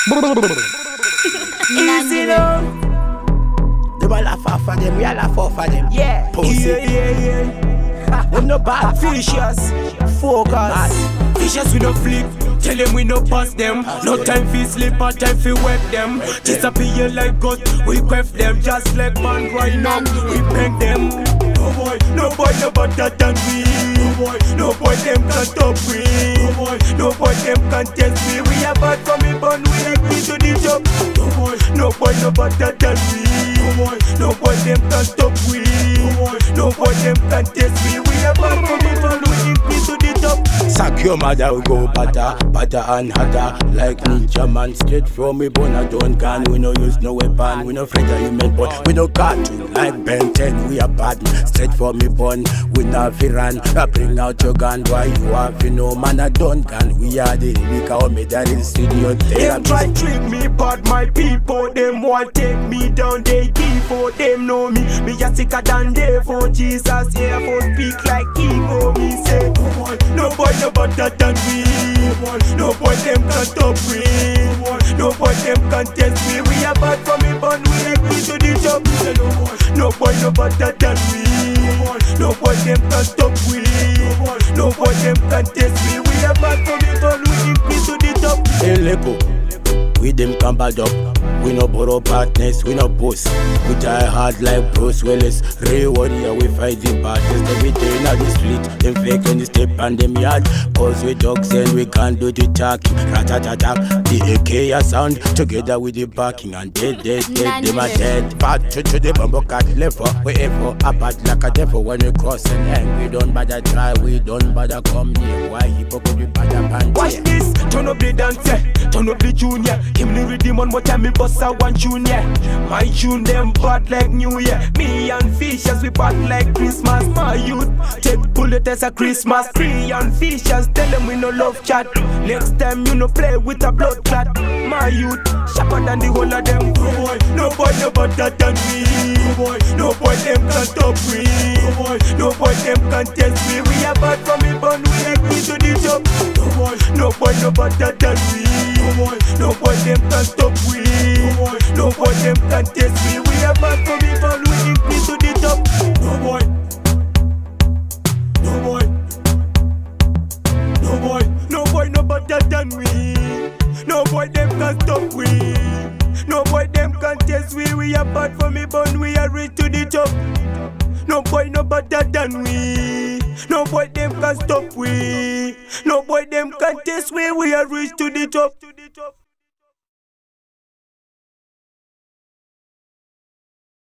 Easy now. Them all laugh off of them, we all laugh off of them. Yeah, Pussy. yeah. Them no bad. Vicious, focus. Vicious we no flick. Tell them we no pass them. No time for sleep or time for wet them. Disappear like ghost, we quaff them. Just like man right now, we bang them. No boy no better than we. No boy them can stop we. No boy them can test me. We are bad for me, but we agree to the job. No boy no better than we. No boy them can stop we. No boy them can test me. We are bad for me, but we agree to the job. Sack your mother, we go butter and hotter. Like ninja man, straight from me bone, I don't gun. We no use no weapon, we no afraid of human but we no cartoon like Ben 10, we are bad. Straight from me bone, we not fi run. I bring out your gun, why you have you no man, I don't gun. We are the lyrical me that in studio. Them try trick me, but my people, them want take me down, they keep for them know me. Me a sicker than they for Jesus, yeah, for speak like ego. Me say, no boy no better than we. No boy them can stop we. No boy them can test me. We are bad for me, but we agree to the job. No boy no better than we. No boy them can stop we. No boy them can test me. We are bad for me, but we agree to the job. Hey, Leko, we them come bad up. We no borrow partners, we no boss. We die hard like Bruce Willis. Real warrior, we fight the battles. Every day in the street, them fake and step and them yard. Cause we dogs and we can't do the talking. Rat-a-ta-ta, the AK a sound together with the barking. And dead, them are dead. Bad to the bumbo cat, left for wherever. A bad like a devil when we cross and hang. We don't bother try, we don't bother come near. Why hypocrite bother pan? Watch this, turn up the dance, turn up the junior. Give me rhythm on what time me bust a one tune, yeah. My tune them bad like New Year. Me and Fishers we bad like Christmas. My youth take bullet as a Christmas. Cree and Fishers tell them we no love chat. Next time you no play with a blood clot. My youth sharper than the whole of them. No boy no better than we. No boy them can stop we. No boy them can test me. We are bad for me, but we agree to the job. No boy no better than we. No boy them can stop we. No boy them can test me. We are bad for me, but we agree to the job. No boy. No boy. No boy. No boy no better than we. No boy them can stop we. No boy them can test we. We are bad for me, but we are ready to the top. No boy no better than we. No boy them can stop we. No boy them can test we. We are ready to the top.